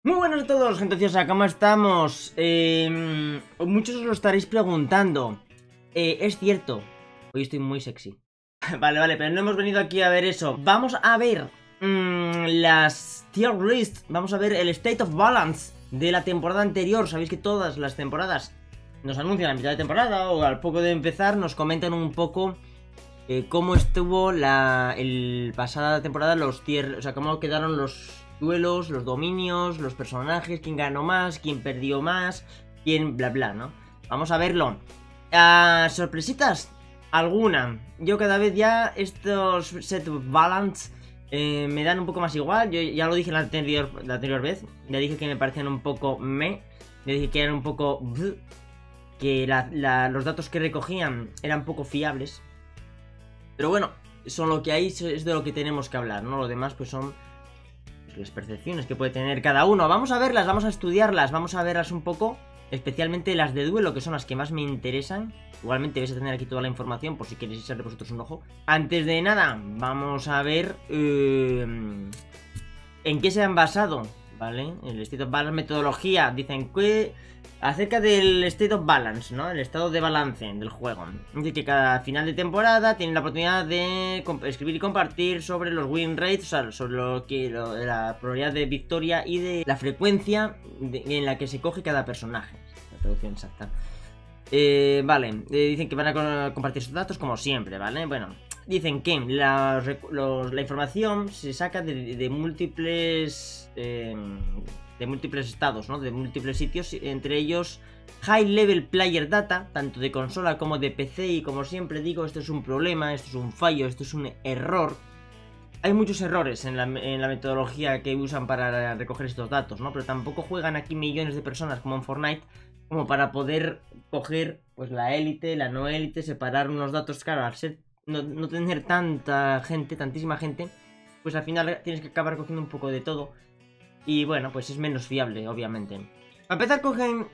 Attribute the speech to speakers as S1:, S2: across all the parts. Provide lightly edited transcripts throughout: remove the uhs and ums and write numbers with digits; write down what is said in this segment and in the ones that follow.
S1: Muy buenas a todos, genteciosa, ¿cómo estamos? Muchos os lo estaréis preguntando. Es cierto, hoy estoy muy sexy. Vale, pero no hemos venido aquí a ver eso. Vamos a ver las tier list. Vamos a ver el state of balance de la temporada anterior. Sabéis que todas las temporadas nos anuncian a mitad de temporada o al poco de empezar nos comentan un poco cómo estuvo la pasada temporada, los tier, o sea, cómo quedaron los duelos, los dominios, los personajes, quién ganó más, quién perdió más, quién bla bla, ¿no? Vamos a verlo. ¿Sorpresitas? Alguna. Yo cada vez ya estos set of balance me dan un poco más igual. Yo ya lo dije la anterior vez. Ya dije que me parecían un poco ya dije que eran un poco que los datos que recogían eran poco fiables. Pero bueno, son lo que hay, es de lo que tenemos que hablar, ¿no? Lo demás pues son las percepciones que puede tener cada uno. Vamos a verlas, vamos a estudiarlas, vamos a verlas un poco, especialmente las de duelo, que son las que más me interesan. Igualmente vais a tener aquí toda la información por si queréis echarle vosotros un ojo. Antes de nada, vamos a ver en qué se han basado, ¿vale? El State of Balance metodología, dicen que acerca del State of Balance, ¿no? El estado de balance del juego. Dice que cada final de temporada tienen la oportunidad de escribir y compartir sobre los win rates, o sea, sobre la probabilidad de victoria y de la frecuencia en la que se coge cada personaje. La traducción exacta. Dicen que van a compartir esos datos como siempre, ¿vale? Bueno, dicen que la información se saca de múltiples estados, ¿no? De múltiples sitios, entre ellos High Level Player Data, tanto de consola como de PC, y como siempre digo, esto es un problema, esto es un fallo, esto es un error. Hay muchos errores en la metodología que usan para recoger estos datos, ¿no? Pero tampoco juegan aquí millones de personas como en Fortnite, como para poder coger pues la élite, la no élite, separar unos datos, claro, al ser no tener tanta gente, tantísima gente, pues al final tienes que acabar cogiendo un poco de todo. Y bueno, pues es menos fiable, obviamente. Para empezar cogen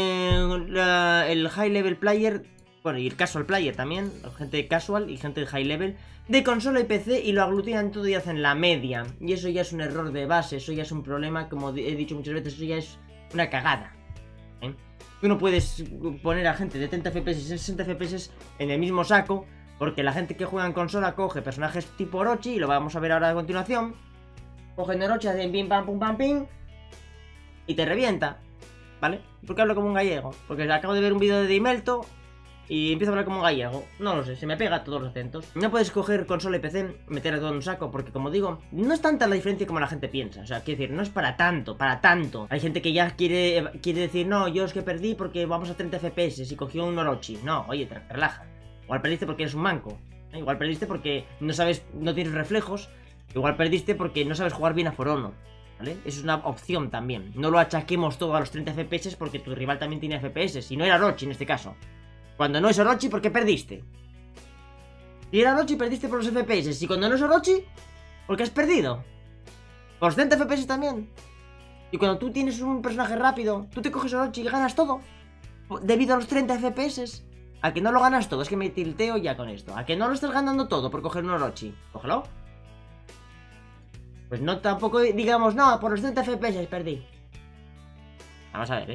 S1: el High Level Player, bueno, y el Casual Player también, gente casual y gente de High Level, de consola y PC, y lo aglutinan todo y hacen la media. Y eso ya es un error de base, eso ya es un problema, como he dicho muchas veces, eso ya es una cagada, ¿eh? Tú no puedes poner a gente de 30 FPS y 60 FPS en el mismo saco, porque la gente que juega en consola coge personajes tipo Orochi, y lo vamos a ver ahora a continuación. Cogen Orochi, hacen pim pam pum pam pim y te revienta, ¿vale? ¿Por qué hablo como un gallego? Porque acabo de ver un vídeo de Dimelto y empiezo a hablar como un gallego. No lo sé, se me pega todos los acentos. No puedes coger consola y PC, meter a todo en un saco, porque como digo, no es tanta la diferencia como la gente piensa. O sea, quiero decir, no es para tanto, para tanto. Hay gente que ya quiere decir, no, yo es que perdí porque vamos a 30 FPS y cogió un Orochi. No, oye, relaja. Igual perdiste porque eres un manco, ¿eh? Igual perdiste porque no sabes, no tienes reflejos. Igual perdiste porque no sabes jugar bien a For Honor, ¿vale? Eso es una opción también. No lo achaquemos todo a los 30 FPS porque tu rival también tiene FPS. Y no era Orochi en este caso. Cuando no es Orochi, ¿por qué perdiste? Si era Orochi, perdiste por los FPS. Y cuando no es Orochi, ¿por qué has perdido? Por los 30 FPS también. Y cuando tú tienes un personaje rápido, tú te coges Orochi y ganas todo debido a los 30 FPS. ¿A que no lo ganas todo? Es que me tilteo ya con esto. ¿A que no lo estás ganando todo por coger un Orochi? Cógelo. Pues no, tampoco digamos, no, por los 30 FPS perdí. Vamos a ver,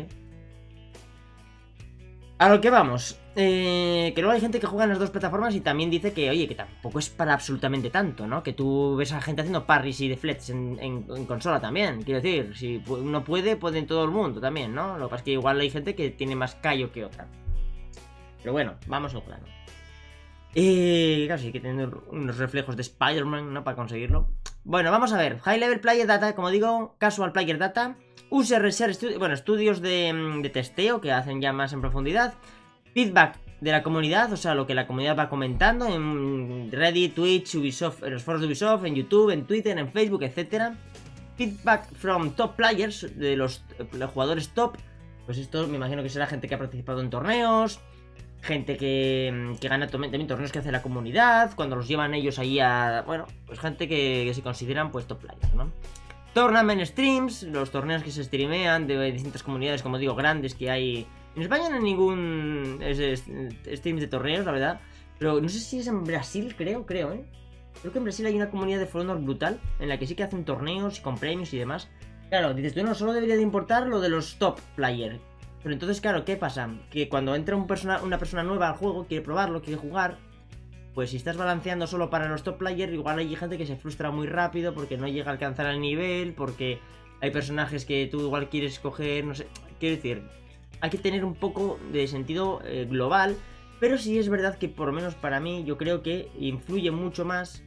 S1: a lo que vamos. Que luego hay gente que juega en las dos plataformas y también dice que, oye, que tampoco es para absolutamente tanto, ¿no? Que tú ves a gente haciendo parries y deflects en consola también. Quiero decir, si uno puede en todo el mundo también, ¿no? Lo que pasa es que igual hay gente que tiene más callo que otra. Pero bueno, vamos al plano. Claro, sí hay que tener unos reflejos de Spider-Man, ¿no? Para conseguirlo. Bueno, vamos a ver. High Level Player Data, como digo, Casual Player Data, User Research Studio, bueno, estudios de testeo que hacen ya más en profundidad. Feedback de la comunidad, o sea, lo que la comunidad va comentando en Reddit, Twitch, Ubisoft, en los foros de Ubisoft, en YouTube, en Twitter, en Facebook, etc. Feedback from top players, de los jugadores top. Pues esto me imagino que será gente que ha participado en torneos, gente que gana también torneos que hace la comunidad, cuando los llevan ellos ahí a... Bueno, pues gente que se consideran pues top players, ¿no? Tournament streams, los torneos que se streamean de distintas comunidades, como digo, grandes que hay... En España no hay ningún streams de torneos, la verdad. Pero no sé si es en Brasil, creo, Creo que en Brasil hay una comunidad de For Honor brutal, en la que sí que hacen torneos y con premios y demás. Claro, dices tú, no, solo debería de importar lo de los top players. Pero entonces, claro, ¿qué pasa? Que cuando entra una persona nueva al juego, quiere probarlo, quiere jugar, pues si estás balanceando solo para los top players, igual hay gente que se frustra muy rápido porque no llega a alcanzar el nivel, porque hay personajes que tú igual quieres coger, no sé. Quiero decir, hay que tener un poco de sentido global, pero sí es verdad que por lo menos para mí yo creo que influye mucho más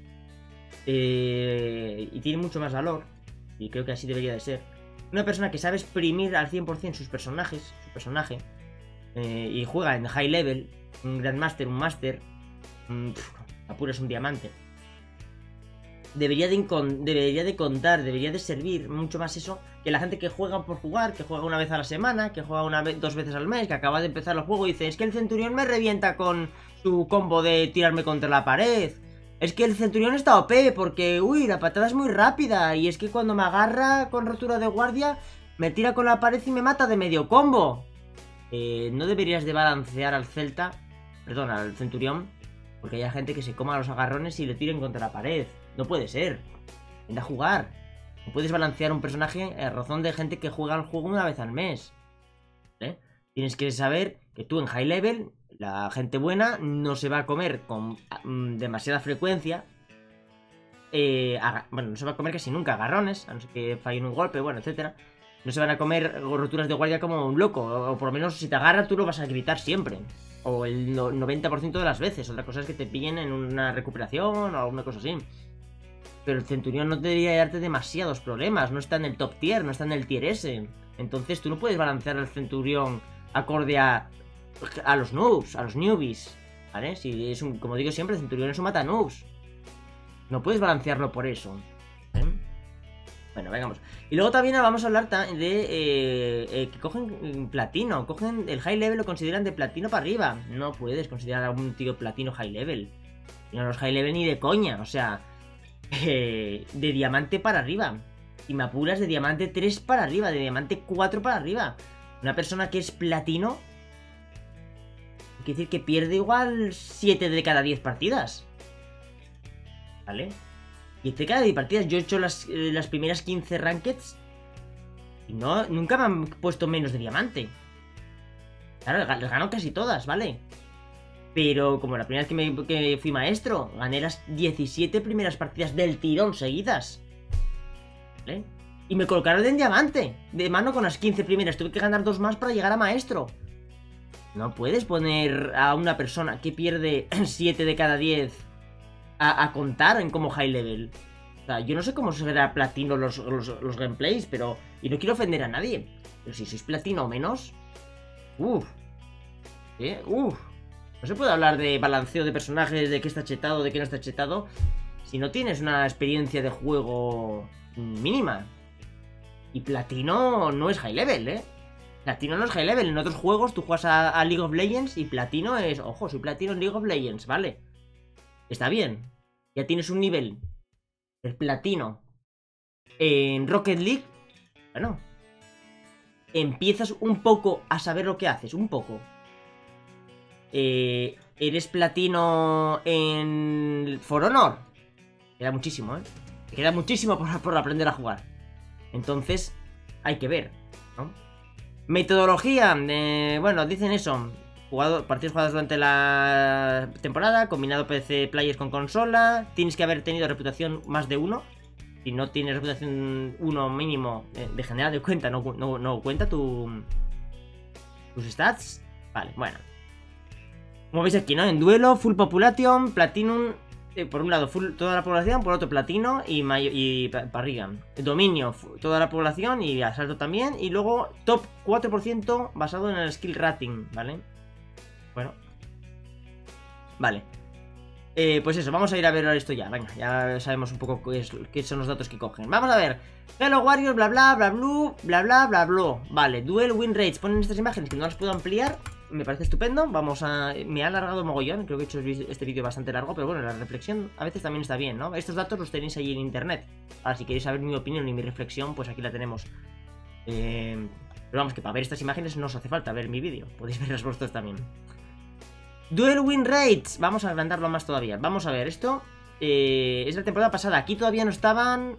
S1: y tiene mucho más valor, y creo que así debería de ser, una persona que sabe exprimir al 100% su personaje, y juega en high level, un Grandmaster, un Master, apuras un diamante. Debería de contar, debería de servir mucho más eso que la gente que juega por jugar, que juega una vez a la semana, que juega dos veces al mes, que acaba de empezar el juego y dice, es que el Centurión me revienta con su combo de tirarme contra la pared. Es que el Centurión está OP porque, uy, la patada es muy rápida. Y es que cuando me agarra con rotura de guardia, me tira con la pared y me mata de medio combo. No deberías de balancear al al Centurión, porque hay gente que se coma los agarrones y le tiren contra la pared. No puede ser. Vente a jugar. No puedes balancear un personaje a razón de gente que juega al juego una vez al mes. Tienes que saber que tú en high level, la gente buena no se va a comer con demasiada frecuencia. Bueno, no se va a comer casi nunca agarrones, a no ser que fallen un golpe, bueno, etcétera. No se van a comer roturas de guardia como un loco. O por lo menos si te agarra tú lo vas a gritar siempre. O el 90% de las veces. Otra cosa es que te pillen en una recuperación o alguna cosa así. Pero el Centurión no debería darte demasiados problemas. No está en el top tier, no está en el tier S. Entonces tú no puedes balancear al Centurión acorde a los noobs, a los newbies, ¿vale? Si es como digo siempre, el Centurión es un mata noobs. No puedes balancearlo por eso. Bueno, vengamos. Y luego también vamos a hablar de que cogen platino. Cogen el high level, lo consideran de platino para arriba. No puedes considerar a un tío platino high level. Y no los high level ni de coña. O sea, de diamante para arriba. Y me apuras de diamante 3 para arriba. De diamante 4 para arriba. Una persona que es platino quiere decir que pierde igual 7 de cada 10 partidas. ¿Vale? 10 de cada 10 partidas. Yo he hecho las primeras 15 rankeds y nunca me han puesto menos de diamante. Claro, les gano casi todas, ¿vale? Pero como la primera vez que fui maestro, gané las 17 primeras partidas del tirón seguidas. ¿Vale? Y me colocaron en diamante, de mano con las 15 primeras. Tuve que ganar 2 más para llegar a maestro. No puedes poner a una persona que pierde 7 de cada 10 a contar en como high level. O sea, yo no sé cómo será platino los gameplays, pero... Y no quiero ofender a nadie. Pero si sois platino o menos... No se puede hablar de balanceo de personajes, de qué está chetado, de qué no está chetado, si no tienes una experiencia de juego mínima. Y platino no es high level, Platino no es high level. En otros juegos tú juegas a League of Legends y platino es... Ojo, soy platino en League of Legends, ¿vale? Está bien. Ya tienes un nivel. El platino. En Rocket League, bueno, empiezas un poco a saber lo que haces. Un poco. Eres platino en For Honor. Queda muchísimo, Te queda muchísimo por aprender a jugar. Entonces, hay que ver, ¿no? Metodología, bueno, dicen eso. Partidos jugados durante la temporada, combinado PC players con consola. Tienes que haber tenido reputación más de 1. Si no tienes reputación 1 mínimo de general de cuenta, no cuenta tus stats. Vale, bueno. Como veis aquí, ¿no? En duelo, full population, platinum. Por un lado, full toda la población, por otro platino y parriga. Dominio, toda la población y asalto también. Y luego top 4% basado en el skill rating, ¿vale? Bueno. Vale. Pues eso, vamos a ir a ver esto ya. Venga, ya sabemos un poco qué son los datos que cogen. Vamos a ver. Hello Warriors, bla bla, bla bla, bla bla, bla bla. Vale, duel win rates. Ponen estas imágenes que no las puedo ampliar. Me parece estupendo. Vamos a... Me ha alargado mogollón. Creo que he hecho este vídeo bastante largo. Pero bueno, la reflexión a veces también está bien, ¿no? Estos datos los tenéis ahí en internet. Ahora, si queréis saber mi opinión y mi reflexión, pues aquí la tenemos. Pero vamos, que para ver estas imágenes no os hace falta ver mi vídeo. Podéis verlas vosotros también. Duel win rates. Vamos a agrandarlo más todavía. Vamos a ver, esto es la temporada pasada. Aquí todavía no estaban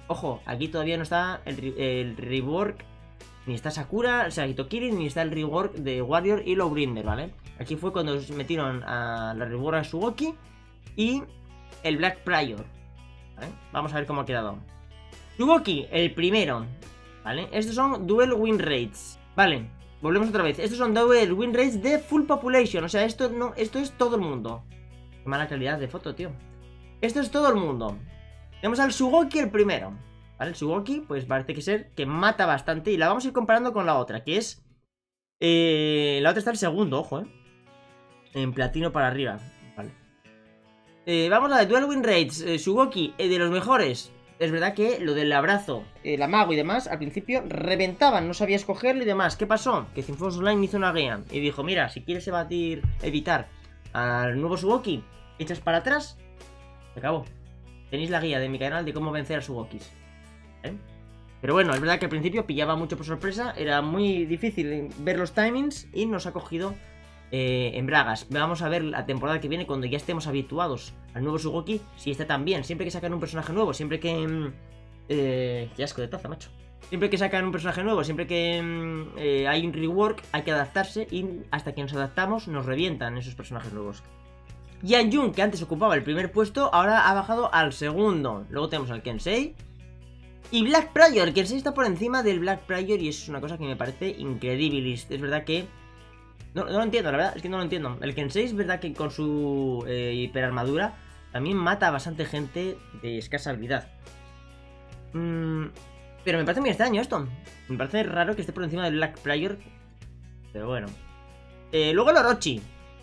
S1: Ojo, aquí todavía no está el rework, ni está Sakura, o sea, Hitokiri, ni está el rework de Warrior y Lowbringer, ¿vale? Aquí fue cuando metieron a la rework a Sugoki y el Black Prior, ¿vale? Vamos a ver cómo ha quedado. Sugoki, el primero, ¿vale? Estos son Duel Win Rates, ¿vale? Volvemos otra vez. Estos son Duel Win Rates de Full Population, o sea, esto es todo el mundo. Qué mala calidad de foto, tío. Esto es todo el mundo. Tenemos al Sugoki el primero, ¿vale? El Sugoki, pues parece que ser que mata bastante. Y la vamos a ir comparando con la otra, que es... la otra está el segundo, ojo, en platino para arriba, vale. Vamos a ver, Dual Win Rates, Sugoki, de los mejores. Es verdad que lo del abrazo, el amago y demás, al principio reventaban, no sabía escogerlo y demás. ¿Qué pasó? Que Zinfos Online hizo una guía y dijo, mira, si quieres evitar al nuevo Sugoki, echas para atrás, se acabó. Tenéis la guía de mi canal de cómo vencer a Sugokis, ¿eh? Pero bueno, es verdad que al principio pillaba mucho por sorpresa. Era muy difícil ver los timings y nos ha cogido en bragas. Vamos a ver la temporada que viene cuando ya estemos habituados al nuevo Sugoki, si está tan bien. Siempre que sacan un personaje nuevo, siempre que... qué asco de taza, macho. Siempre que sacan un personaje nuevo, siempre que hay un rework, hay que adaptarse. Y hasta que nos adaptamos, nos revientan esos personajes nuevos. Yan Jun, que antes ocupaba el primer puesto, ahora ha bajado al segundo. Luego tenemos al Kensei y Black Prior. El Kensei está por encima del Black Prior y eso es una cosa que me parece increíble. Es verdad que... No lo entiendo, la verdad es que no lo entiendo. El Kensei es verdad que con su hiperarmadura también mata a bastante gente de escasa habilidad. Pero me parece muy extraño esto. Me parece raro que esté por encima del Black Prior. Pero bueno. Luego el Orochi.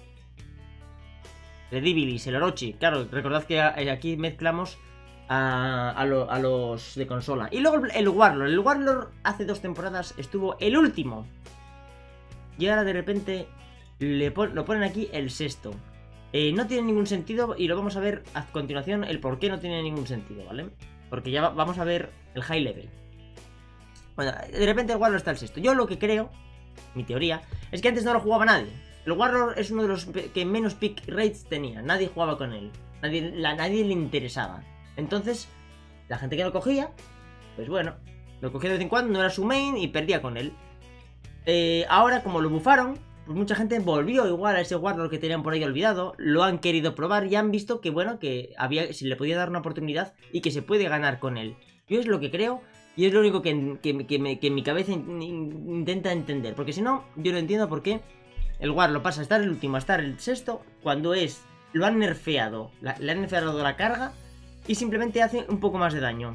S1: Credibilis, el Orochi. Claro, recordad que aquí mezclamos a los de consola. Y luego el Warlord. El Warlord hace 2 temporadas estuvo el último. Y ahora de repente lo ponen aquí el sexto. No tiene ningún sentido y lo vamos a ver a continuación el por qué no tiene ningún sentido, ¿vale? Porque ya vamos a ver el high level. Bueno, de repente el Warlord está el sexto. Yo lo que creo, mi teoría, es que antes no lo jugaba nadie. El Warlord es uno de los que menos pick rates tenía. Nadie jugaba con él. Nadie le interesaba. Entonces, la gente que lo cogía, pues bueno, lo cogía de vez en cuando, no era su main y perdía con él. Ahora, como lo bufaron, pues mucha gente volvió igual a ese Warlord que tenían por ahí olvidado. Lo han querido probar y han visto que, bueno, que se le podía dar una oportunidad y que se puede ganar con él. Yo es lo que creo y es lo único que mi cabeza intenta entender. Porque si no, yo no entiendo por qué el Warlord pasa a estar el último a estar el sexto cuando lo han nerfeado. Le han nerfeado la carga y simplemente hace un poco más de daño.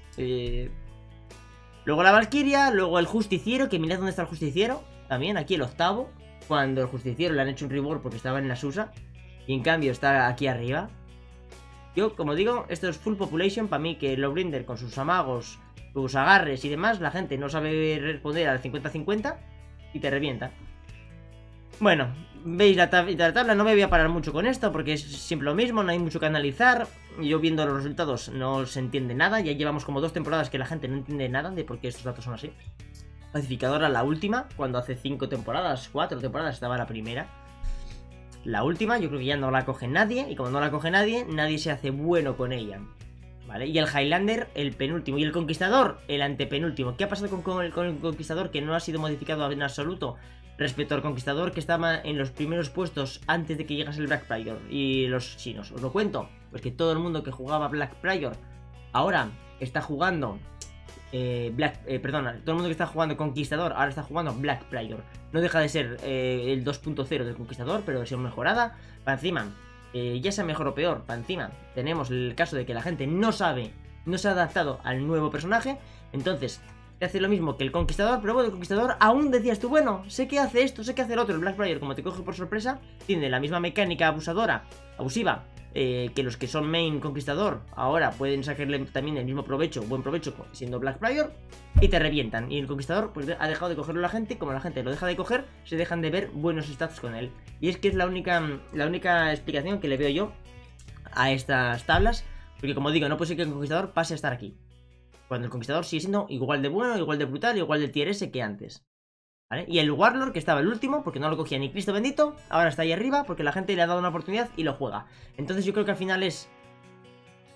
S1: Luego la Valkyria, luego el Justiciero, que mirad dónde está el Justiciero. También aquí el octavo, cuando el Justiciero le han hecho un rework porque estaba en la Susa. Y en cambio está aquí arriba. Yo, como digo, esto es full population. Para mí que Lowbringer con sus amagos, sus agarres y demás, la gente no sabe responder al 50-50 y te revienta. Bueno, veis la tabla, no me voy a parar mucho con esto porque es siempre lo mismo, no hay mucho que analizar. Yo viendo los resultados no se entiende nada, ya llevamos como 2 temporadas que la gente no entiende nada de por qué estos datos son así. Pacificadora la última, cuando hace 5 temporadas, 4 temporadas estaba la primera. La última, yo creo que ya no la coge nadie, y como no la coge nadie, nadie se hace bueno con ella. ¿Vale? Y el Highlander, el penúltimo. Y el Conquistador, el antepenúltimo. ¿Qué ha pasado con el Conquistador? Que no ha sido modificado en absoluto respecto al Conquistador, que estaba en los primeros puestos antes de que llegase el Black Prior y los chinos. ¿Os lo cuento? Pues que todo el mundo que jugaba Black Prior ahora está jugando todo el mundo que está jugando Conquistador ahora está jugando Black Prior. No deja de ser el 2.0 del Conquistador, pero versión mejorada. Para encima, ya sea mejor o peor, para encima tenemos el caso de que la gente no se ha adaptado al nuevo personaje. Entonces hace lo mismo que el Conquistador, pero bueno, el Conquistador aún decías tú, bueno, sé que hace esto, sé que hace el otro. El Black Prior, como te coge por sorpresa, tiene la misma mecánica abusiva que los que son main Conquistador. Ahora pueden sacarle también el mismo provecho, buen provecho, siendo Black Prior, y te revientan. Y el Conquistador pues ha dejado de cogerlo la gente. Como la gente lo deja de coger, se dejan de ver buenos stats con él. Y es que es la única explicación que le veo yo a estas tablas, porque como digo, no puede ser que el Conquistador pase a estar aquí cuando el Conquistador sigue siendo igual de bueno, igual de brutal, igual de tier S que antes, ¿vale? Y el Warlord, que estaba el último, porque no lo cogía ni Cristo bendito, ahora está ahí arriba porque la gente le ha dado una oportunidad y lo juega. Entonces yo creo que al final es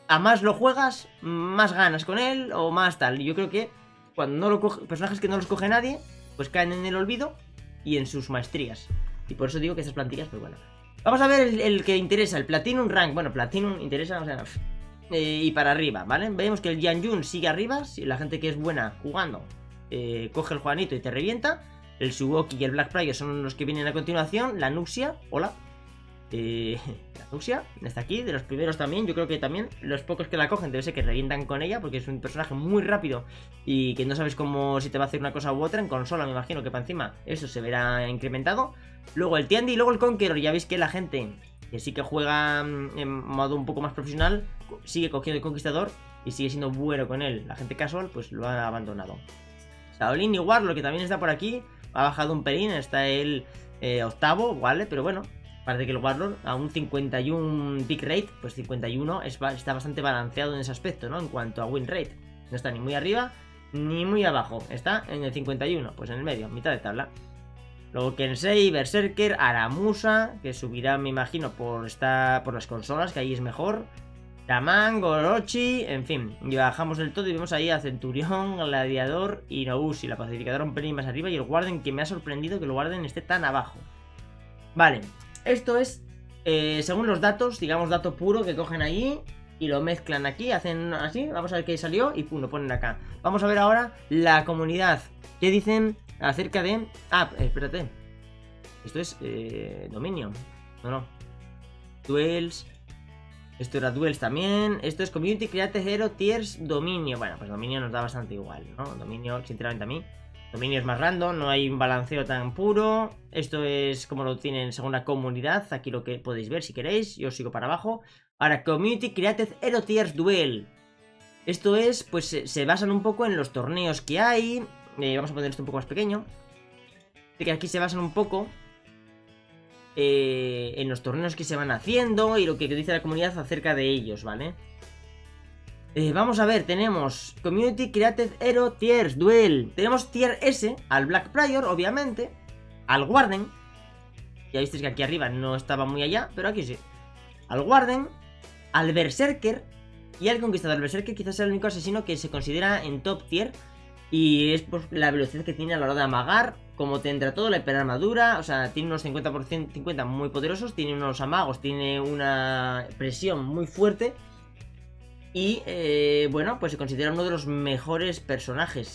S1: a más lo juegas, más ganas con él o más tal. Yo creo que cuando no lo coge, personajes que no los coge nadie, pues caen en el olvido y en sus maestrías. Y por eso digo que estas plantillas, pues bueno. Vamos a ver el que interesa, el Platinum Rank. Bueno, Platinum interesa, o sea... y para arriba, ¿vale? Vemos que el Yanjun sigue arriba. Si la gente que es buena jugando coge el Juanito y te revienta. El Sugoki y el Black Prayer son los que vienen a continuación. La Nuxia, hola. La Nuxia está aquí, de los primeros también. Yo creo que también los pocos que la cogen debe ser que revientan con ella, porque es un personaje muy rápido y que no sabes cómo, si te va a hacer una cosa u otra. En consola me imagino que para encima eso se verá incrementado. Luego el Tiandi y luego el Conqueror. Ya veis que la gente que sí que juega en modo un poco más profesional sigue cogiendo el Conquistador y sigue siendo bueno con él. La gente casual pues lo ha abandonado. Shaolin y Warlord, que también está por aquí, ha bajado un pelín, está el octavo, ¿vale? Pero bueno, parece que el Warlord a un 51 pick rate, pues 51 está bastante balanceado en ese aspecto, ¿no? En cuanto a win rate. No está ni muy arriba ni muy abajo, está en el 51, pues en el medio, mitad de tabla. Luego Kensei, Berserker, Aramusa, que subirá, me imagino, por las consolas, que ahí es mejor. Shaman, Orochi, en fin. Y bajamos del todo y vemos ahí a Centurión, Gladiador y Nobushi, la pacificadora un pelín más arriba. Y el Warden, que me ha sorprendido que el Warden esté tan abajo. Vale, esto es, según los datos, digamos dato puro que cogen ahí y lo mezclan aquí, hacen así. Vamos a ver qué salió y pum, lo ponen acá. Vamos a ver ahora la comunidad. ¿Qué dicen acerca de...? Ah, espérate. Esto es dominio. No. Duels. Esto era Duels también. Esto es Community Create Hero Tiers Dominio. Bueno, pues Dominio nos da bastante igual, ¿no? Dominio, sinceramente a mí. Dominio es más random, no hay un balanceo tan puro. Esto es como lo tienen según la comunidad. Aquí lo que podéis ver si queréis. Yo sigo para abajo. Ahora, Community Created Hero Tiers Duel. Esto es, pues se basan un poco en los torneos que hay. Vamos a poner esto un poco más pequeño. Que aquí se basan un poco en los torneos que se van haciendo y lo que dice la comunidad acerca de ellos, ¿vale? Vamos a ver, tenemos Community Created Hero Tiers Duel. Tenemos Tier S al Black Prior, obviamente. Al Warden. Ya visteis que aquí arriba no estaba muy allá, pero aquí sí. Al Warden, al Berserker y al Conquistador. El Berserker quizás sea el único asesino que se considera en top tier. Y es pues, la velocidad que tiene a la hora de amagar. Como tendrá todo, la hiperarmadura. O sea, tiene unos 50 muy poderosos. Tiene unos amagos, tiene una presión muy fuerte. Y bueno, pues se considera uno de los mejores personajes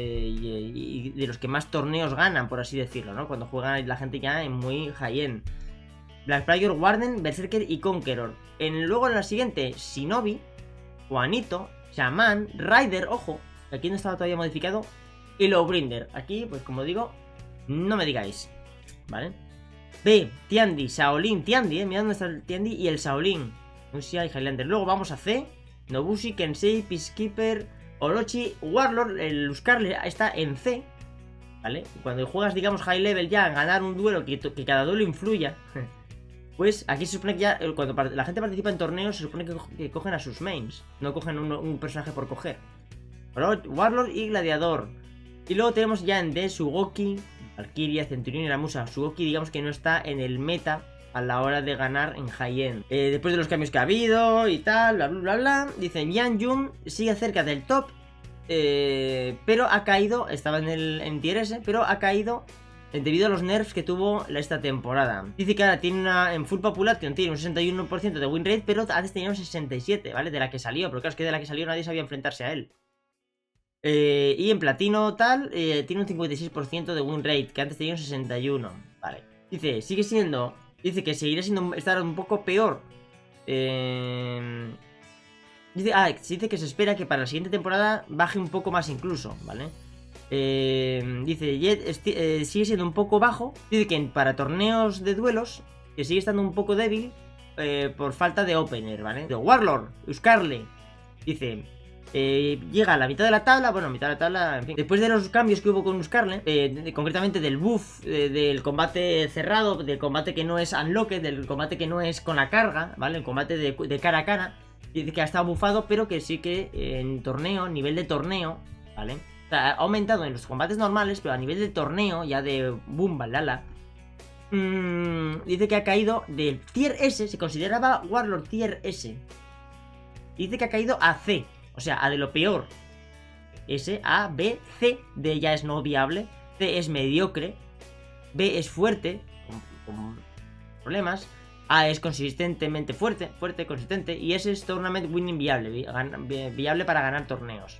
S1: y de los que más torneos ganan, por así decirlo, ¿no? Cuando juega la gente ya en muy high-end. Black Prior, Warden, Berserker y Conqueror. Luego en la siguiente, Shinobi, Juanito, Shaman, Rider, ojo, aquí no estaba todavía modificado, y Lowbringer. Aquí, pues como digo, no me digáis, ¿vale? B, Tiandi, Shaolin, Tiandi, mirad dónde está el Tiandi y el Shaolin. Nuxia y Highlander. Luego vamos a C, Nobushi, Kensei, Peacekeeper, Orochi, Warlord. El Uscarle está en C, ¿vale? Cuando juegas, digamos, high level ya, ganar un duelo que cada duelo influya, pues aquí se supone que ya, cuando la gente participa en torneos, se supone que cogen a sus mains, no cogen un personaje por coger. Warlord y Gladiador. Y luego tenemos ya en D, Sugoki, Valkyria, Centurión y la Musa. Sugoki, digamos que no está en el meta a la hora de ganar en high-end. Después de los cambios que ha habido y tal, bla bla bla bla. Dicen, Yanjun sigue cerca del top, pero ha caído, estaba en Tier S, pero ha caído debido a los nerfs que tuvo esta temporada. Dice que ahora tiene en full population tiene un 61% de win rate, pero antes tenía un 67%, ¿vale? De la que salió, pero claro, es que de la que salió nadie sabía enfrentarse a él. Y en platino tal, tiene un 56% de win rate, que antes tenía un 61%, ¿vale? Dice, dice que seguirá siendo, estar un poco peor. Dice que se espera que para la siguiente temporada baje un poco más incluso, ¿vale? Dice, Jet sigue siendo un poco bajo. Dice que para torneos de duelos, que sigue estando un poco débil por falta de opener, ¿vale? De Warlord, Uscarle, dice... llega a la mitad de la tabla, bueno, mitad de la tabla, en fin. Después de los cambios que hubo con Uscarle, concretamente del buff, del combate cerrado, del combate que no es unlocked, del combate que no es con la carga, ¿vale? El combate de cara a cara, dice que ha estado buffado, pero que sí que en torneo, nivel de torneo, ¿vale? O sea, ha aumentado en los combates normales, pero a nivel de torneo, ya de boom, balala, dice que ha caído del Tier S, se consideraba Warlord Tier S. Y dice que ha caído a C, o sea, a de lo peor. S, A, B, C, D ya es no viable, C es mediocre, B es fuerte, con problemas, A es consistentemente fuerte, consistente, y S es tournament winning viable, viable para ganar torneos.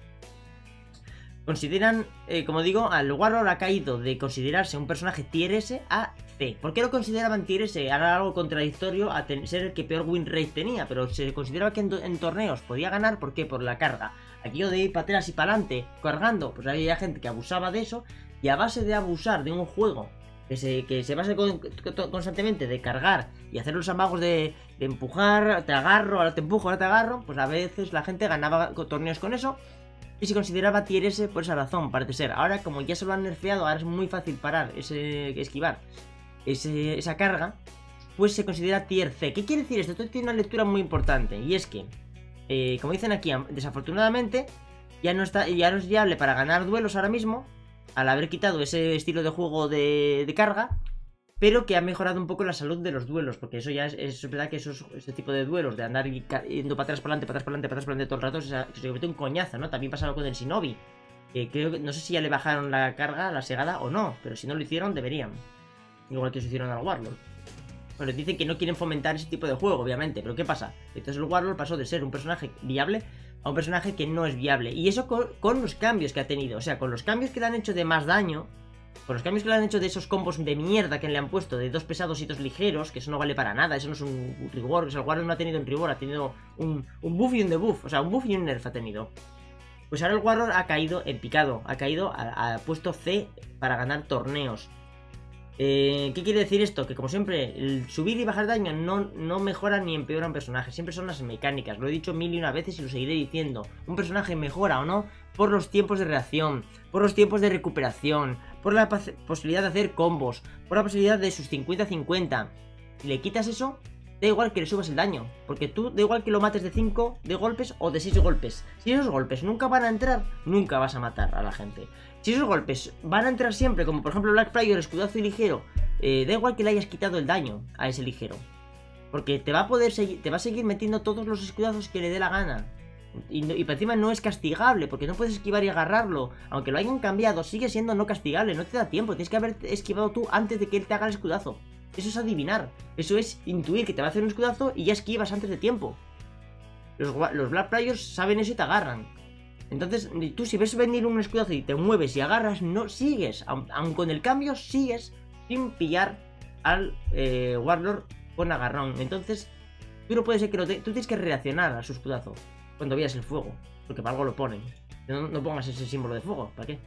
S1: Consideran, como digo, al Warlord ha caído de considerarse un personaje tier S a C. ¿Por qué lo consideraban tier S? Era algo contradictorio a ser el que peor win rate tenía, pero se consideraba que en torneos podía ganar. ¿Por qué? Por la carga. Aquello de ir para atrás y para adelante cargando, pues había gente que abusaba de eso, y a base de abusar de un juego que se base constantemente de cargar y hacer los amagos de empujar, te agarro, ahora te empujo, ahora te agarro, pues a veces la gente ganaba torneos con eso. Y se consideraba tier S por esa razón, parece ser. Ahora, como ya se lo han nerfeado, ahora es muy fácil parar, esquivar esa carga, pues se considera tier C. ¿Qué quiere decir esto? Esto tiene una lectura muy importante, y es que, como dicen aquí, desafortunadamente, ya no es viable para ganar duelos ahora mismo, al haber quitado ese estilo de juego de carga, pero que ha mejorado un poco la salud de los duelos, porque eso ya es verdad que ese tipo de duelos, de andar yendo para atrás, para adelante, para atrás, para adelante, para atrás, para adelante todo el rato, se convierte en un coñazo, ¿no? También pasaba con el Shinobi. Creo que, no sé si ya le bajaron la carga, la segada o no, pero si no lo hicieron, deberían. Igual que se hicieron al Warlord. Bueno, dicen que no quieren fomentar ese tipo de juego, obviamente, pero ¿qué pasa? Entonces el Warlord pasó de ser un personaje viable a un personaje que no es viable. Y eso con los cambios que ha tenido, o sea, con los cambios que le han hecho de más daño. Con los cambios que le han hecho de esos combos de mierda que le han puesto, de 2 pesados y 2 ligeros, que eso no vale para nada, eso no es un reward, o sea, el Warlord no ha tenido un reward, ha tenido un buff y un debuff, o sea, un buff y un nerf ha tenido. Pues ahora el Warlord ha caído en picado, ha caído a puesto C para ganar torneos. ¿Qué quiere decir esto? Que como siempre, el subir y bajar daño no mejora ni empeora un personaje, siempre son las mecánicas, lo he dicho mil y una veces y lo seguiré diciendo. Un personaje mejora o no por los tiempos de reacción, por los tiempos de recuperación, por la posibilidad de hacer combos, por la posibilidad de sus 50-50. Si le quitas eso, da igual que le subas el daño, porque tú da igual que lo mates de 5 de golpes o de 6 golpes. Si esos golpes nunca van a entrar, nunca vas a matar a la gente. Si esos golpes van a entrar siempre, como por ejemplo Black Player, escudazo y ligero, da igual que le hayas quitado el daño a ese ligero, porque te va a seguir metiendo todos los escudazos que le dé la gana. Y por encima no es castigable, porque no puedes esquivar y agarrarlo. Aunque lo hayan cambiado, sigue siendo no castigable, no te da tiempo. Tienes que haber esquivado tú antes de que él te haga el escudazo. Eso es adivinar, eso es intuir que te va a hacer un escudazo y ya esquivas antes de tiempo. Los Black Players saben eso y te agarran. Entonces, tú si ves venir un escudazo y te mueves y agarras, no sigues, aun con el cambio, sigues sin pillar al Warlord con agarrón. Entonces, tú no puedes ser que tú tienes que reaccionar a su escudazo cuando veas el fuego, porque para algo lo ponen. No pongas ese símbolo de fuego, ¿para qué?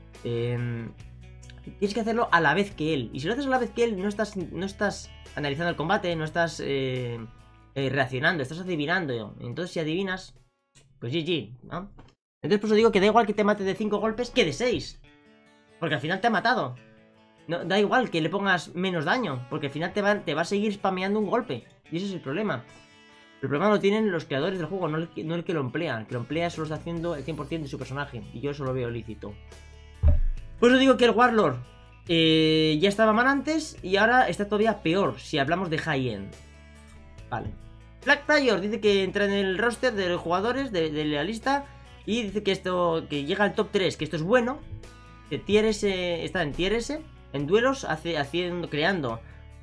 S1: Tienes que hacerlo a la vez que él. Y si lo haces a la vez que él, no estás analizando el combate, no estás reaccionando, estás adivinando. Entonces si adivinas, pues GG, ¿no? Entonces por eso digo que da igual que te mate de 5 golpes que de 6, porque al final te ha matado. No, da igual que le pongas menos daño, porque al final te va a seguir spameando un golpe. Y ese es el problema. El problema lo tienen los creadores del juego, no el que lo emplea. El que lo emplea solo está haciendo el 100% de su personaje, y yo eso lo veo lícito. Pues os digo que el Warlord ya estaba mal antes y ahora está todavía peor si hablamos de high-end. Vale. Black Player dice que entra en el roster de los jugadores de la lista y dice que llega al top 3, que esto es bueno. Que tier S, está en tier S, en duelos, creando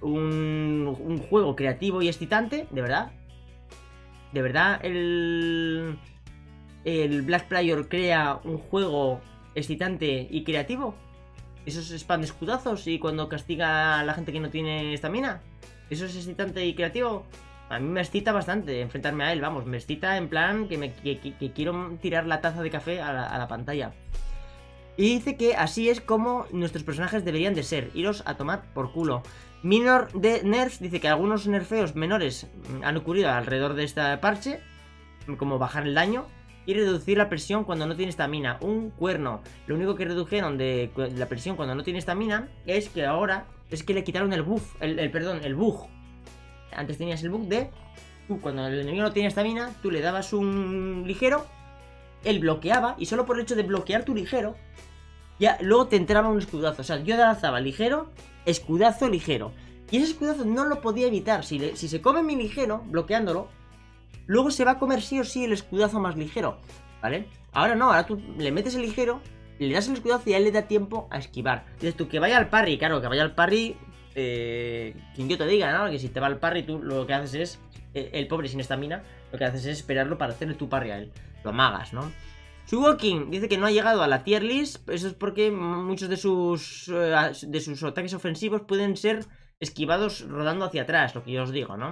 S1: un juego creativo y excitante, de verdad. De verdad, el Black Player crea un juego excitante y creativo. Esos spam de escudazos y cuando castiga a la gente que no tiene estamina. Eso es excitante y creativo. A mí me excita bastante enfrentarme a él, vamos, me excita en plan que quiero tirar la taza de café a la pantalla. Y dice que así es como nuestros personajes deberían de ser, iros a tomar por culo. Minor de nerfs, dice que algunos nerfeos menores han ocurrido alrededor de este parche, como bajar el daño y reducir la presión cuando no tiene estamina. Un cuerno. Lo único que redujeron de la presión cuando no tiene estamina es que ahora es que le quitaron el buff, el bug. Antes tenías el bug de tú, cuando el enemigo no tiene estamina, tú le dabas un ligero, él bloqueaba y solo por el hecho de bloquear tu ligero ya luego te entraba un escudazo. O sea, yo lanzaba ligero, escudazo, ligero. Y ese escudazo no lo podía evitar. Si se come mi ligero, bloqueándolo, luego se va a comer sí o sí el escudazo más ligero, ¿vale? Ahora no, ahora tú le metes el ligero, le das el escudazo y ya le da tiempo a esquivar. Dices tú, que vaya al parry, claro, que vaya al parry, quien yo te diga, ¿no? Que si te va al parry, tú lo que haces es, el pobre sin estamina, lo que haces es esperarlo para hacerle tu parry a él. Lo amagas, ¿no? Suwoking dice que no ha llegado a la tier list. Eso es porque muchos de sus ataques ofensivos pueden ser esquivados rodando hacia atrás, lo que yo os digo, ¿no?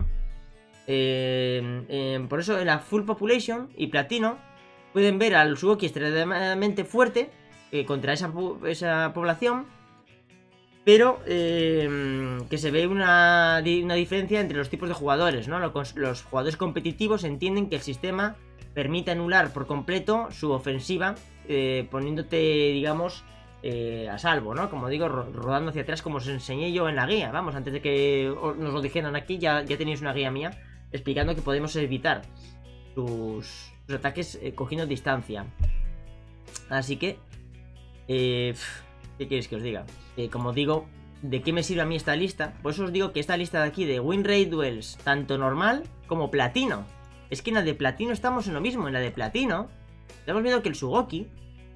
S1: Por eso en la Full Population y Platino pueden ver al Suwoking extremadamente fuerte contra esa población, pero que se ve una diferencia entre los tipos de jugadores, ¿no? Los jugadores competitivos entienden que el sistema permite anular por completo su ofensiva, poniéndote, digamos, a salvo, ¿no? Como digo, rodando hacia atrás, como os enseñé yo en la guía. Vamos, antes de que nos lo dijeran aquí, ya tenéis una guía mía explicando que podemos evitar sus ataques cogiendo distancia. Así que, ¿qué queréis que os diga? Como digo, ¿de qué me sirve a mí esta lista? Por eso os digo que esta lista de aquí de Win Rate Duels, tanto normal como platino. Es que en la de platino estamos en lo mismo. En la de platino estamos viendo que el Suwoking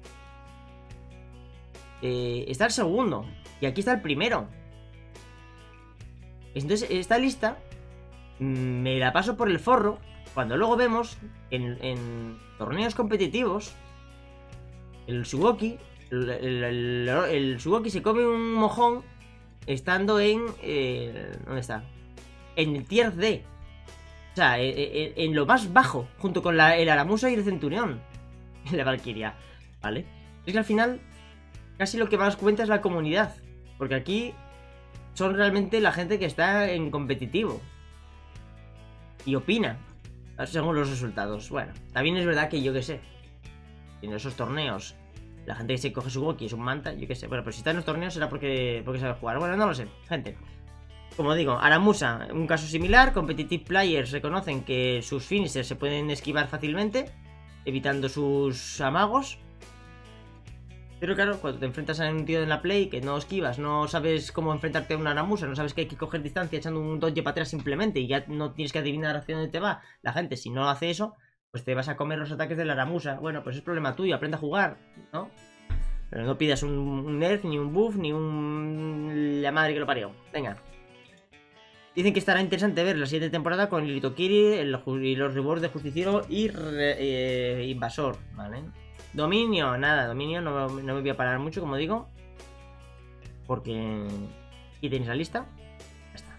S1: está el segundo y aquí está el primero. Entonces esta lista me la paso por el forro cuando luego vemos en torneos competitivos el Suwoking el Suwoking se come un mojón estando en ¿dónde está? En el tier D. O sea, en lo más bajo, junto con el Aramusa y el Centurión. La Valkyria, ¿vale? Es que al final, casi lo que más cuenta es la comunidad. Porque aquí son realmente la gente que está en competitivo. Y opina, según los resultados. Bueno, también es verdad que yo qué sé. En esos torneos, la gente que se coge su Woki es un manta, yo qué sé. Bueno, pero si está en los torneos será porque sabe jugar. Bueno, no lo sé, gente. Como digo, Aramusa, un caso similar. Competitive Players reconocen que sus finishers se pueden esquivar fácilmente, evitando sus amagos. Pero claro, cuando te enfrentas a un tío en la play que no esquivas, no sabes cómo enfrentarte a una Aramusa, no sabes que hay que coger distancia echando un dodge para atrás simplemente y ya no tienes que adivinar hacia dónde te va. La gente, si no hace eso, pues te vas a comer los ataques de la Aramusa. Bueno, pues es problema tuyo, aprende a jugar, ¿no? Pero no pidas un nerf, ni un buff, ni la madre que lo parió. Venga. Dicen que estará interesante ver la siguiente temporada con el Itokiri y los rewards de Justiciero y Invasor, ¿vale? Dominio, nada, Dominio no me voy a parar mucho, como digo. Porque aquí tenéis la lista. Ya está.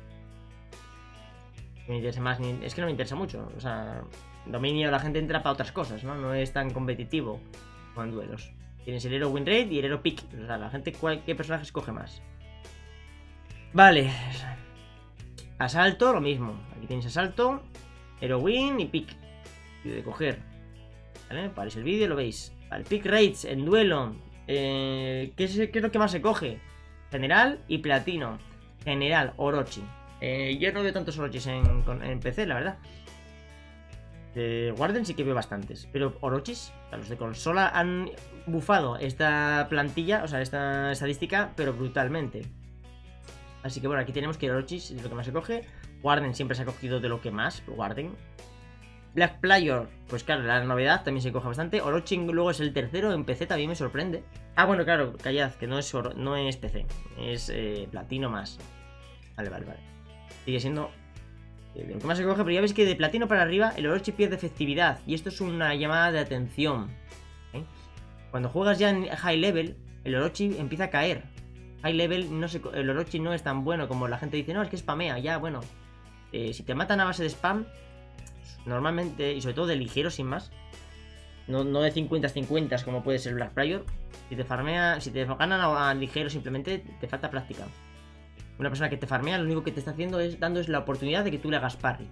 S1: No me interesa más, es que no me interesa mucho. O sea, Dominio la gente entra para otras cosas, ¿no? No es tan competitivo como en duelos. Tienes el Hero Win Rate y el Hero Pick. O sea, la gente, ¿qué personaje escoge más? Vale. Asalto, lo mismo. Aquí tenéis asalto, Hero Win y Pick. De coger. ¿Vale? Paráis el vídeo y lo veis. Vale, Pick Rates en duelo. ¿Qué es lo que más se coge? General y platino. General, Orochi. Yo no veo tantos Orochis en PC, la verdad. Warden sí que veo bastantes. Pero Orochis, los de consola han bufado esta plantilla, o sea, esta estadística, pero brutalmente. Así que bueno, aquí tenemos que Orochis es lo que más se coge. Warden siempre se ha cogido de lo que más. Warden. Black Player, pues claro, la novedad también se coge bastante. Orochi luego es el tercero, en PC también me sorprende. Ah, bueno, claro, callad, que no es PC, es platino más. Vale. Sigue siendo lo que más se coge, pero ya veis que de platino para arriba el Orochi pierde efectividad. Y esto es una llamada de atención. Cuando juegas ya en high level, el Orochi empieza a caer. High level, el Orochi no es tan bueno como la gente dice, no, es que spamea, ya, bueno. Si te matan a base de spam, normalmente, y sobre todo de ligero sin más, no de 50-50 como puede ser Black Player. Si te ganan a ligero simplemente, te falta práctica. Una persona que te farmea, lo único que te está haciendo es la oportunidad de que tú le hagas parry.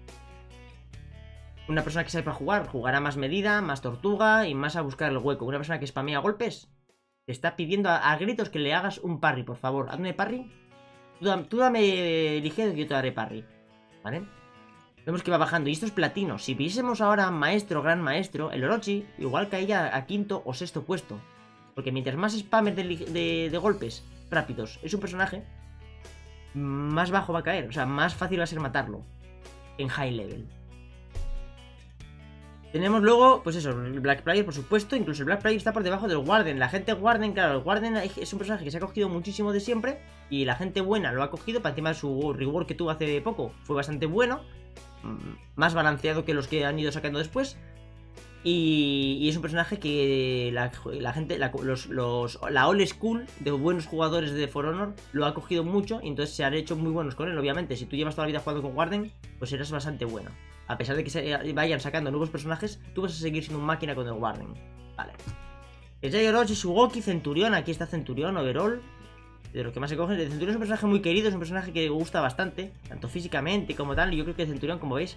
S1: Una persona que sepa jugar, jugará más medida, más tortuga y más a buscar el hueco. Una persona que spamea golpes, te está pidiendo a gritos que le hagas un parry, por favor. Hazme parry. Tú dame ligero y yo te daré parry. ¿Vale? Vemos que va bajando. Y esto es platino. Si viésemos ahora maestro, gran maestro, el Orochi igual caería a quinto o sexto puesto. Porque mientras más spammers de golpes rápidos es un personaje, más bajo va a caer. O sea, más fácil va a ser matarlo en high level. Tenemos luego, pues eso, el Black Player, por supuesto. Incluso el Black Player está por debajo del Warden. La gente Warden, claro, el Warden es un personaje que se ha cogido muchísimo de siempre. Y la gente buena lo ha cogido. Para encima de su reward que tuvo hace poco, fue bastante bueno. Más balanceado que los que han ido sacando después. Y es un personaje que la gente, la old school de buenos jugadores de For Honor lo ha cogido mucho. Y entonces se han hecho muy buenos con él. Obviamente, si tú llevas toda la vida jugando con Warden, pues eres bastante bueno. A pesar de que se vayan sacando nuevos personajes, tú vas a seguir siendo un máquina con el Warden. Vale. El Jaeger Orochi, Shugoki, Centurión. Aquí está Centurión, Overall. De lo que más se coge. El Centurión es un personaje muy querido, es un personaje que gusta bastante, tanto físicamente como tal. Y yo creo que el Centurión, como veis,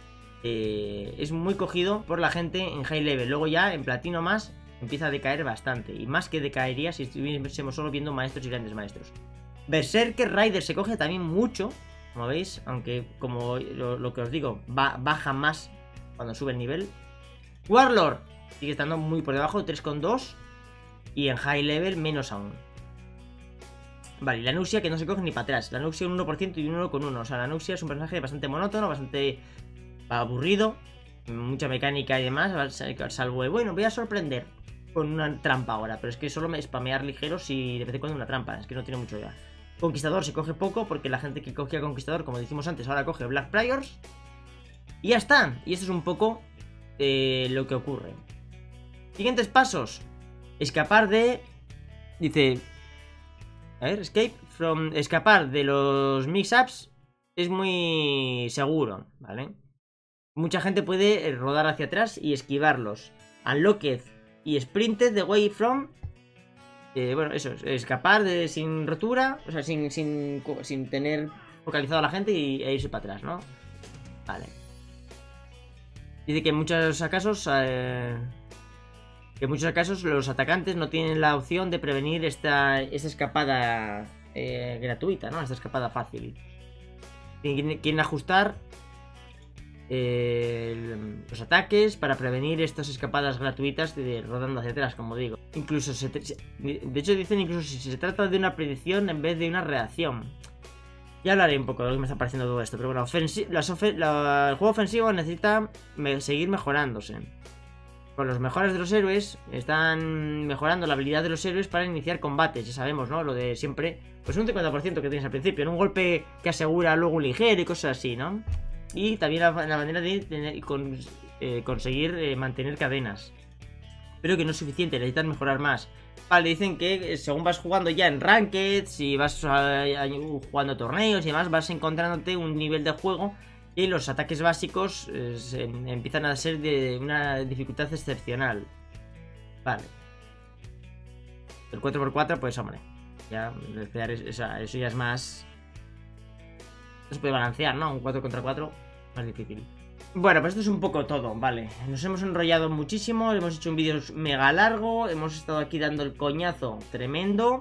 S1: es muy cogido por la gente en high level. Luego ya en platino más empieza a decaer bastante. Y más que decaería si estuviésemos solo viendo maestros y grandes maestros. Berserker Rider se coge también mucho, como veis, aunque como lo que os digo, baja más cuando sube el nivel. Warlord sigue estando muy por debajo, 3,2. Y en high level menos aún. Vale, y la Nuxia que no se coge ni para atrás. La Nuxia un 1% y un 1,1. O sea, la Nuxia es un personaje bastante monótono, bastante aburrido. Mucha mecánica y demás. Salvo, bueno, voy a sorprender con una trampa ahora. Pero es que solo me spamear ligeros y de vez en cuando una trampa. Es que no tiene mucho ya. Conquistador se coge poco porque la gente que cogía Conquistador, como dijimos antes, ahora coge Black Priors. Y ya está. Y esto es un poco lo que ocurre. Siguientes pasos. Escapar de... Dice... A ver, escapar de los mix-ups es muy seguro, ¿vale? Mucha gente puede rodar hacia atrás y esquivarlos. Unlocked y sprinted the way from... bueno, eso, escapar sin rotura, o sea, sin tener focalizado a la gente e irse para atrás, ¿no? Vale. Dice que en muchos casos... los atacantes no tienen la opción de prevenir esta escapada gratuita, ¿no? Esta escapada fácil. Quieren ajustar los ataques para prevenir estas escapadas gratuitas rodando hacia atrás, como digo. Incluso, de hecho dicen incluso si se trata de una predicción en vez de una reacción. Ya hablaré un poco de lo que me está pareciendo todo esto, pero bueno, el juego ofensivo necesita seguir mejorándose. Con los mejores de los héroes están mejorando la habilidad de los héroes para iniciar combates. Ya sabemos, ¿no? Lo de siempre, pues un 50% que tienes al principio, en un golpe que asegura luego un ligero y cosas así, ¿no? Y también la manera de conseguir mantener cadenas. Pero que no es suficiente, necesitan mejorar más. Vale, dicen que según vas jugando ya en Ranked, si vas jugando torneos y demás, vas encontrándote un nivel de juego y los ataques básicos empiezan a ser de una dificultad excepcional. Vale. El 4x4, pues hombre, ya eso ya es más... No se puede balancear, ¿no? Un 4 contra 4, más difícil. Bueno, pues esto es un poco todo, vale. Nos hemos enrollado muchísimo, hemos hecho un vídeo mega largo, hemos estado aquí dando el coñazo tremendo.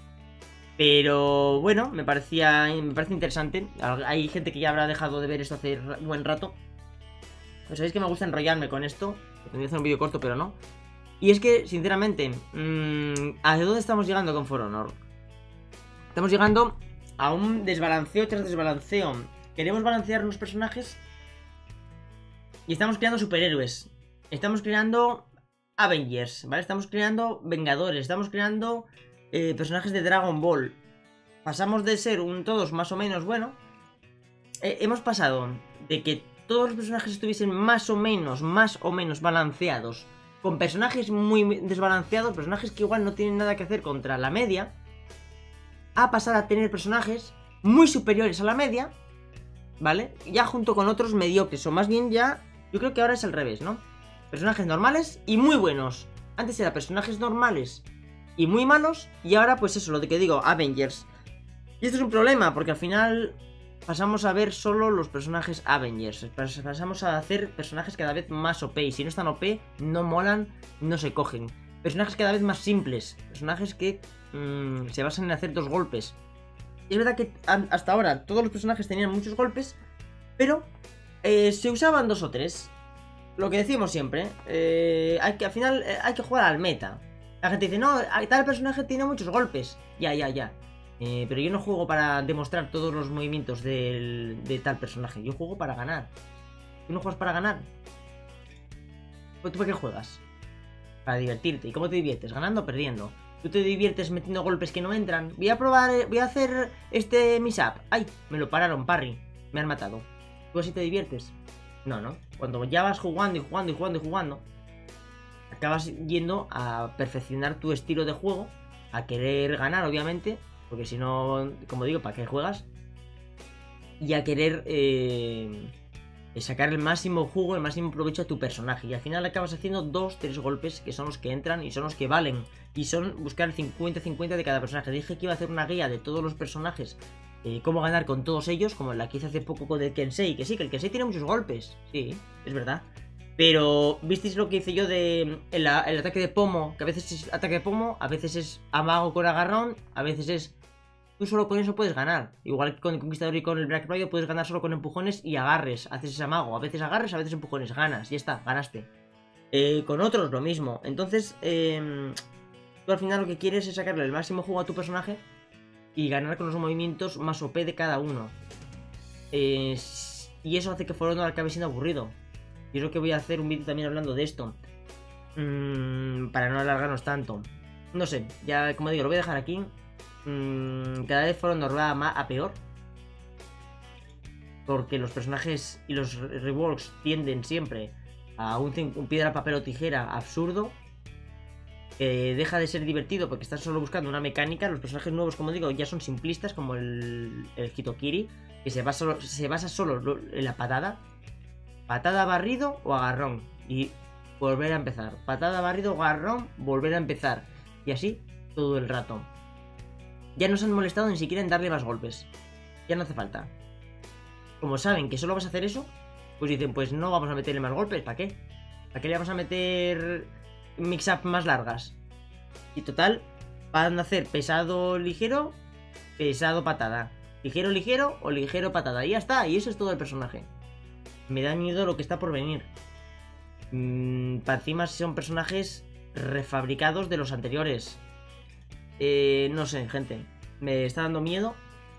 S1: Pero bueno, me parece interesante. Hay gente que ya habrá dejado de ver esto hace un buen rato. Pues sabéis que me gusta enrollarme con esto. Tendría que hacer un vídeo corto, pero no. Y es que, sinceramente, ¿a dónde estamos llegando con For Honor? Estamos llegando a un desbalanceo tras desbalanceo. Queremos balancear los personajes y estamos creando superhéroes. Estamos creando Avengers, ¿vale? Estamos creando Vengadores. Estamos creando personajes de Dragon Ball. Pasamos de ser todos más o menos, bueno, hemos pasado de que todos los personajes estuviesen más o menos balanceados, con personajes muy desbalanceados, personajes que igual no tienen nada que hacer contra la media, a pasar a tener personajes muy superiores a la media, ¿vale? Ya junto con otros mediocres, o más bien ya, yo creo que ahora es al revés, ¿no? Personajes normales y muy buenos. Antes era personajes normales y muy malos, y ahora pues eso, lo de que digo, Avengers. Y esto es un problema, porque al final pasamos a ver solo los personajes Avengers. Pasamos a hacer personajes cada vez más OP, y si no están OP, no molan, no se cogen. Personajes cada vez más simples, personajes que se basan en hacer 2 golpes. Y es verdad que hasta ahora todos los personajes tenían muchos golpes, pero se usaban 2 o 3. Lo que decimos siempre, al final hay que jugar al meta. La gente dice, no, tal personaje tiene muchos golpes. Ya. Pero yo no juego para demostrar todos los movimientos de tal personaje. Yo juego para ganar. ¿Tú no juegas para ganar? Pues ¿tú para qué juegas? Para divertirte. ¿Y cómo te diviertes? ¿Ganando o perdiendo? ¿Tú te diviertes metiendo golpes que no entran? Voy a probar, voy a hacer este mishap. ¡Ay! Me lo pararon, parry. Me han matado. ¿Tú así te diviertes? No, ¿no? Cuando ya vas jugando y jugando y jugando y jugando, acabas yendo a perfeccionar tu estilo de juego, a querer ganar, obviamente, porque si no, como digo, ¿para qué juegas? Y a querer sacar el máximo jugo, el máximo provecho a tu personaje. Y al final acabas haciendo 2-3 golpes que son los que entran y son los que valen. Y son buscar el 50-50 de cada personaje. Dije que iba a hacer una guía de todos los personajes, cómo ganar con todos ellos, como la que hice hace poco con el Kensei. Que sí, que el Kensei tiene muchos golpes. Sí, es verdad. Pero, ¿visteis lo que hice yo de el ataque de pomo? Que a veces es ataque de pomo, a veces es amago con agarrón, a veces es... Tú solo con eso puedes ganar. Igual que con el Conquistador y con el Black Rider puedes ganar solo con empujones y agarres. Haces ese amago. A veces agarres, a veces empujones. Ganas. Ya está, ganaste. Con otros lo mismo. Entonces, tú al final lo que quieres es sacarle el máximo juego a tu personaje y ganar con los movimientos más OP de cada uno. Y eso hace que For Honor acabe siendo aburrido. Y es lo que voy a hacer un vídeo también hablando de esto. Para no alargarnos tanto. No sé, ya como digo, lo voy a dejar aquí. Cada vez For Honor va a peor. Porque los personajes y los reworks tienden siempre a un piedra, papel o tijera absurdo. Deja de ser divertido porque estás solo buscando una mecánica. Los personajes nuevos, como digo, ya son simplistas, como el Hitokiri, que se basa solo en la patada. Patada, barrido o agarrón. Y volver a empezar. Patada, barrido o agarrón, volver a empezar. Y así todo el rato. Ya no se han molestado ni siquiera en darle más golpes. Ya no hace falta. Como saben que solo vas a hacer eso, pues dicen, pues no vamos a meterle más golpes. ¿Para qué? ¿Para qué le vamos a meter mix-up más largas? Y total, van a hacer pesado, ligero, pesado, patada. Ligero, ligero o ligero, patada. Y ya está, y eso es todo el personaje. Me da miedo lo que está por venir. Para encima son personajes refabricados de los anteriores. No sé, gente. Me está dando miedo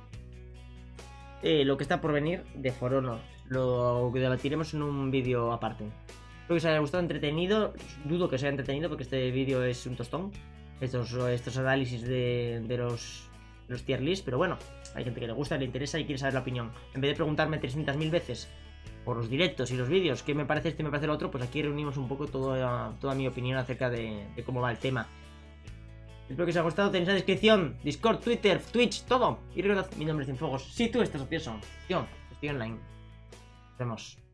S1: lo que está por venir de For Honor. Lo que debatiremos en un vídeo aparte. Espero que os haya gustado, entretenido. Dudo que os haya entretenido porque este vídeo es un tostón. Estos análisis de los tier list. Pero bueno, hay gente que le gusta, le interesa y quiere saber la opinión. En vez de preguntarme 300.000 veces por los directos y los vídeos qué me parece este y me parece el otro, pues aquí reunimos un poco toda mi opinión acerca de cómo va el tema. Espero que os haya gustado. Tenéis en la descripción Discord, Twitter, Twitch, todo. Y recordad, mi nombre es Cienfuegos. Si tú estás ocioso, yo estoy online. Nos vemos.